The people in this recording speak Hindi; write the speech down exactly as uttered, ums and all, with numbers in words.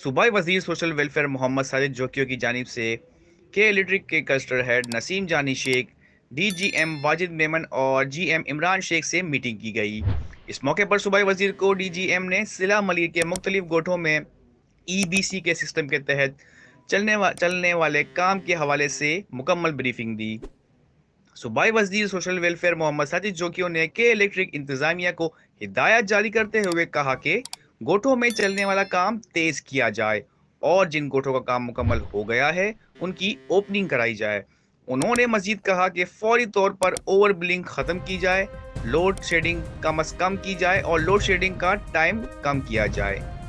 सूबाई वजीर सोशल वेलफेयर मोहम्मद साजिद जोकियों की जानिब से के इलेक्ट्रिक के क्लस्टर हेड नसीम जानी शेख, डीजीएम वाजिद मेमन और जीएम इमरान शेख से मीटिंग की गई। इस मौके पर सूबाई वजीर को डीजीएम ने सिला मलिर के मुख्तलिफ गोठों में ईबीसी के सिस्टम के तहत चलने वा, चलने वाले काम के हवाले से मुकम्मल ब्रीफिंग दी। सूबाई वजीर सोशल वेलफेयर मोहम्मद साजिद जोकियों ने के इलेक्ट्रिक इंतजामिया को हिदायत जारी करते हुए कहा कि गोठों में चलने वाला काम तेज किया जाए और जिन गोठों का काम मुकम्मल हो गया है उनकी ओपनिंग कराई जाए। उन्होंने मजीद कहा कि फौरी तौर पर ओवर बिलिंग खत्म की जाए, लोड शेडिंग कम अज कम की जाए और लोड शेडिंग का टाइम कम किया जाए।